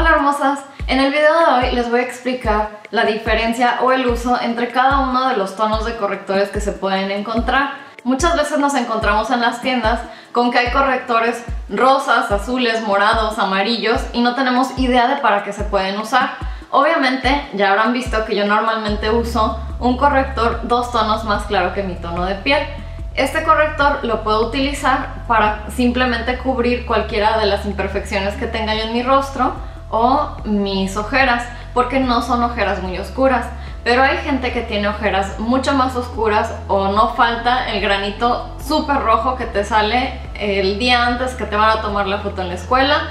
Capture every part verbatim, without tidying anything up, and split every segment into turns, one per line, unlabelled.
Hola hermosas, en el video de hoy les voy a explicar la diferencia o el uso entre cada uno de los tonos de correctores que se pueden encontrar. Muchas veces nos encontramos en las tiendas con que hay correctores rosas, azules, morados, amarillos y no tenemos idea de para qué se pueden usar. Obviamente ya habrán visto que yo normalmente uso un corrector dos tonos más claro que mi tono de piel. Este corrector lo puedo utilizar para simplemente cubrir cualquiera de las imperfecciones que tenga yo en mi rostro o mis ojeras, porque no son ojeras muy oscuras. Pero hay gente que tiene ojeras mucho más oscuras o no falta el granito súper rojo que te sale el día antes que te van a tomar la foto en la escuela,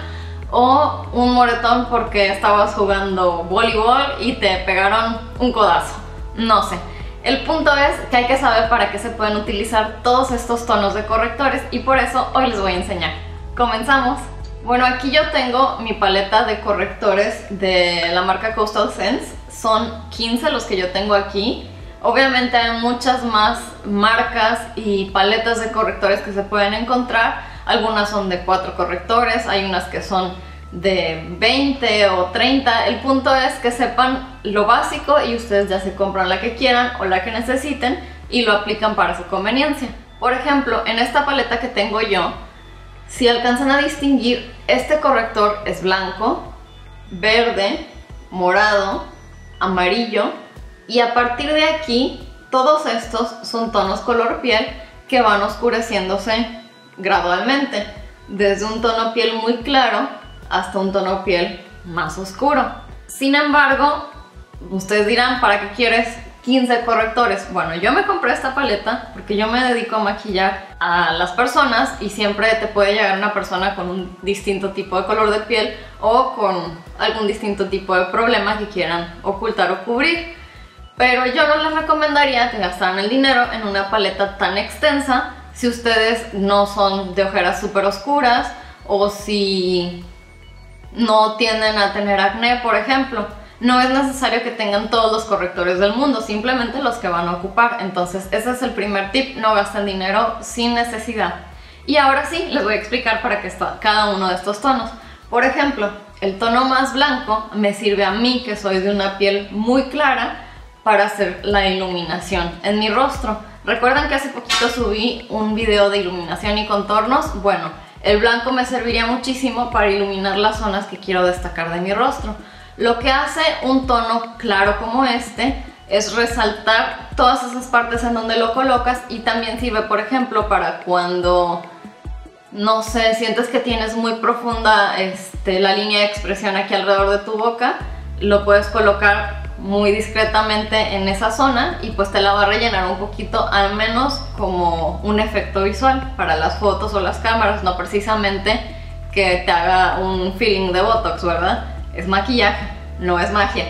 o un moretón porque estabas jugando voleibol y te pegaron un codazo. No sé. El punto es que hay que saber para qué se pueden utilizar todos estos tonos de correctores y por eso hoy les voy a enseñar. ¡Comenzamos! Bueno, aquí yo tengo mi paleta de correctores de la marca Coastal Scents. Son quince los que yo tengo aquí. Obviamente hay muchas más marcas y paletas de correctores que se pueden encontrar. Algunas son de cuatro correctores, hay unas que son de veinte o treinta. El punto es que sepan lo básico y ustedes ya se compran la que quieran o la que necesiten y lo aplican para su conveniencia. Por ejemplo, en esta paleta que tengo yo, si alcanzan a distinguir, este corrector es blanco, verde, morado, amarillo, y a partir de aquí todos estos son tonos color piel que van oscureciéndose gradualmente, desde un tono piel muy claro hasta un tono piel más oscuro. Sin embargo, ustedes dirán, ¿para qué quieres quince correctores? Bueno, yo me compré esta paleta porque yo me dedico a maquillar a las personas y siempre te puede llegar una persona con un distinto tipo de color de piel o con algún distinto tipo de problema que quieran ocultar o cubrir. Pero yo no les recomendaría que gastaran el dinero en una paleta tan extensa si ustedes no son de ojeras súper oscuras o si no tienden a tener acné, por ejemplo. No es necesario que tengan todos los correctores del mundo, simplemente los que van a ocupar. Entonces ese es el primer tip: no gasten dinero sin necesidad. Y ahora sí, les voy a explicar para qué está cada uno de estos tonos. Por ejemplo, el tono más blanco me sirve a mí, que soy de una piel muy clara, para hacer la iluminación en mi rostro. ¿Recuerdan que hace poquito subí un video de iluminación y contornos? Bueno, el blanco me serviría muchísimo para iluminar las zonas que quiero destacar de mi rostro. Lo que hace un tono claro como este es resaltar todas esas partes en donde lo colocas, y también sirve, por ejemplo, para cuando, no sé, sientes que tienes muy profunda este, la línea de expresión aquí alrededor de tu boca, lo puedes colocar muy discretamente en esa zona y pues te la va a rellenar un poquito, al menos como un efecto visual para las fotos o las cámaras, no precisamente que te haga un feeling de botox, ¿verdad? Es maquillaje, no es magia.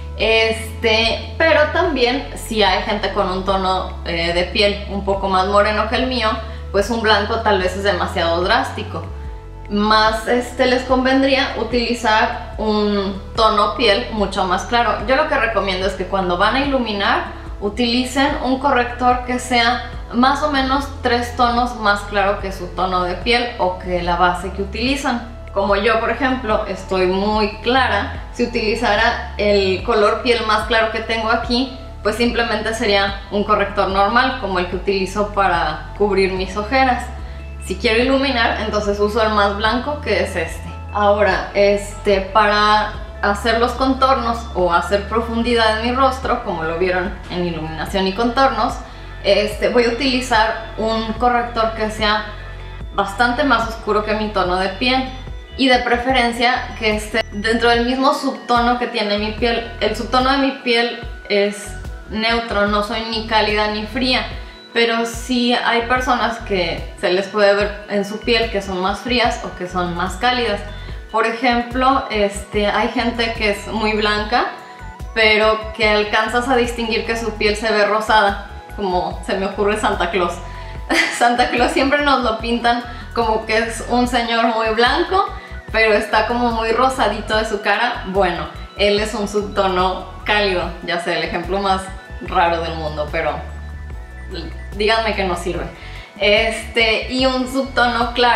Este, pero también si hay gente con un tono eh, de piel un poco más moreno que el mío, pues un blanco tal vez es demasiado drástico. Más este, les convendría utilizar un tono piel mucho más claro. Yo lo que recomiendo es que cuando van a iluminar utilicen un corrector que sea más o menos tres tonos más claro que su tono de piel o que la base que utilizan. Como yo, por ejemplo, estoy muy clara, si utilizara el color piel más claro que tengo aquí, pues simplemente sería un corrector normal como el que utilizo para cubrir mis ojeras. Si quiero iluminar, entonces uso el más blanco, que es este. Ahora, este, para hacer los contornos o hacer profundidad en mi rostro, como lo vieron en iluminación y contornos, este, voy a utilizar un corrector que sea bastante más oscuro que mi tono de piel, y de preferencia que esté dentro del mismo subtono que tiene mi piel. El subtono de mi piel es neutro, no soy ni cálida ni fría, pero sí hay personas que se les puede ver en su piel que son más frías o que son más cálidas. Por ejemplo, este, hay gente que es muy blanca, pero que alcanzas a distinguir que su piel se ve rosada, como se me ocurre Santa Claus. Santa Claus siempre nos lo pintan como que es un señor muy blanco, pero está como muy rosadito de su cara. Bueno, él es un subtono cálido, ya sé, el ejemplo más raro del mundo, pero díganme que no sirve. Este, y un subtono claro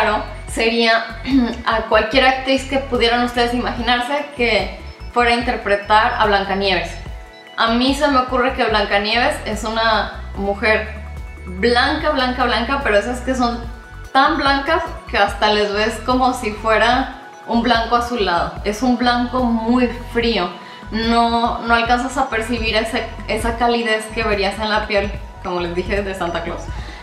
sería a cualquier actriz que pudieran ustedes imaginarse que fuera a interpretar a Blancanieves. A mí se me ocurre que Blancanieves es una mujer blanca, blanca, blanca, pero esas que son tan blancas que hasta les ves como si fuera un blanco azulado. Es un blanco muy frío, no, no alcanzas a percibir ese, esa calidez que verías en la piel, como les dije, de Santa Claus.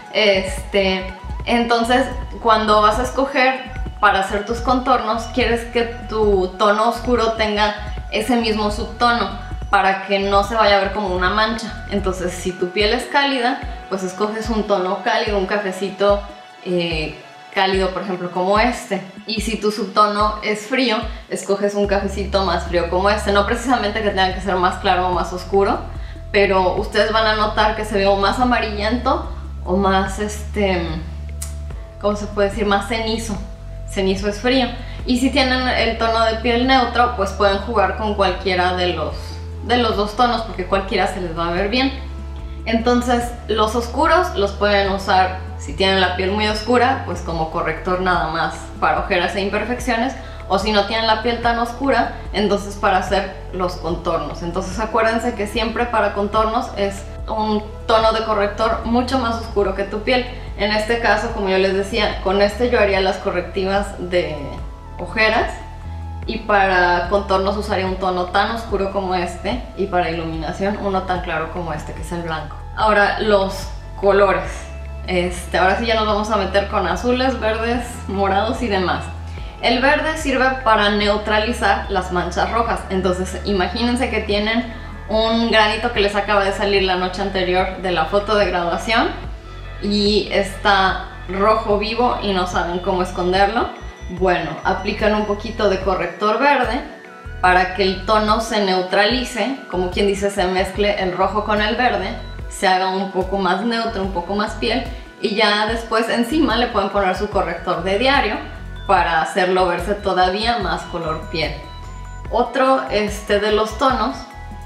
Este, entonces, cuando vas a escoger para hacer tus contornos, quieres que tu tono oscuro tenga ese mismo subtono para que no se vaya a ver como una mancha. Entonces, si tu piel es cálida, pues escoges un tono cálido, un cafecito eh, cálido, por ejemplo, como este. Y si tu subtono es frío, escoges un cafecito más frío como este. No precisamente que tenga que ser más claro o más oscuro, pero ustedes van a notar que se ve o más amarillento o más, este, ¿cómo se puede decir? Más cenizo. Cenizo es frío. Y si tienen el tono de piel neutro, pues pueden jugar con cualquiera de los, de los dos tonos, porque cualquiera se les va a ver bien. Entonces, los oscuros los pueden usar si tienen la piel muy oscura, pues como corrector nada más para ojeras e imperfecciones, o si no tienen la piel tan oscura, entonces para hacer los contornos. Entonces acuérdense que siempre para contornos es un tono de corrector mucho más oscuro que tu piel. En este caso, como yo les decía, con este yo haría las correctivas de ojeras, y para contornos usaría un tono tan oscuro como este, y para iluminación uno tan claro como este, que es el blanco. Ahora, los colores. Este, ahora sí ya nos vamos a meter con azules, verdes, morados y demás. El verde sirve para neutralizar las manchas rojas. Entonces imagínense que tienen un granito que les acaba de salir la noche anterior de la foto de graduación y está rojo vivo y no saben cómo esconderlo. Bueno, aplican un poquito de corrector verde para que el tono se neutralice, como quien dice, se mezcle el rojo con el verde, se haga un poco más neutro, un poco más piel, y ya después encima le pueden poner su corrector de diario para hacerlo verse todavía más color piel. Otro este, de los tonos,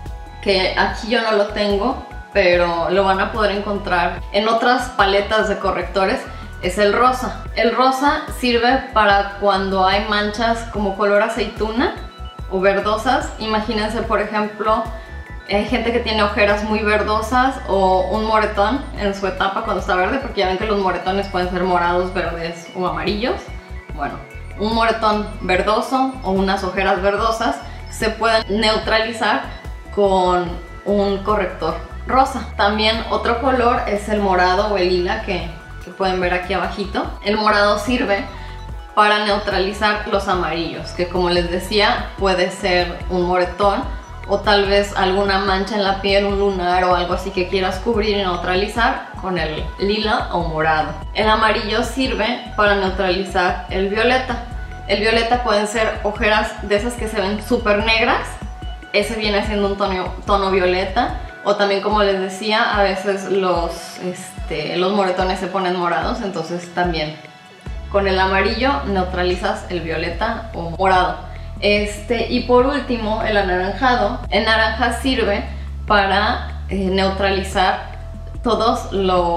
que aquí yo no lo tengo, pero lo van a poder encontrar en otras paletas de correctores, es el rosa. El rosa sirve para cuando hay manchas como color aceituna o verdosas. Imagínense, por ejemplo, hay gente que tiene ojeras muy verdosas o un moretón en su etapa cuando está verde, porque ya ven que los moretones pueden ser morados, verdes o amarillos. Bueno, un moretón verdoso o unas ojeras verdosas se pueden neutralizar con un corrector rosa. También otro color es el morado o el lila que, que pueden ver aquí abajito. El morado sirve para neutralizar los amarillos, que como les decía puede ser un moretón o tal vez alguna mancha en la piel, un lunar o algo así que quieras cubrir y neutralizar con el lila o morado. El amarillo sirve para neutralizar el violeta. El violeta pueden ser ojeras de esas que se ven súper negras, ese viene siendo un tono, tono violeta, o también, como les decía, a veces los, este, los moretones se ponen morados, entonces también con el amarillo neutralizas el violeta o morado. Este, y por último, el anaranjado. El naranja sirve para eh, neutralizar todos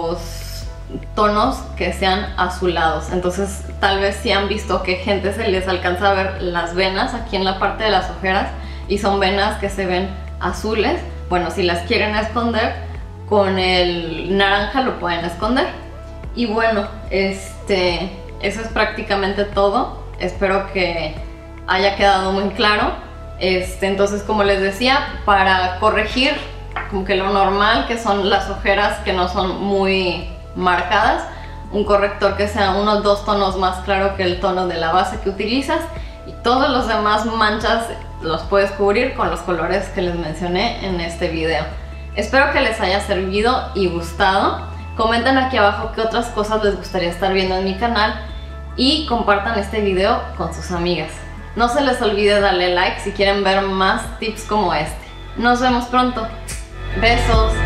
los tonos que sean azulados. Entonces tal vez si han visto que gente se les alcanza a ver las venas aquí en la parte de las ojeras y son venas que se ven azules. Bueno, si las quieren esconder, con el naranja lo pueden esconder. Y bueno, este, eso es prácticamente todo. Espero que haya quedado muy claro. Este, entonces, como les decía, para corregir como que lo normal, que son las ojeras que no son muy marcadas, un corrector que sea unos dos tonos más claro que el tono de la base que utilizas, y todos los demás manchas los puedes cubrir con los colores que les mencioné en este video. Espero que les haya servido y gustado. Comenten aquí abajo qué otras cosas les gustaría estar viendo en mi canal y compartan este video con sus amigas. No se les olvide darle like si quieren ver más tips como este. Nos vemos pronto. Besos.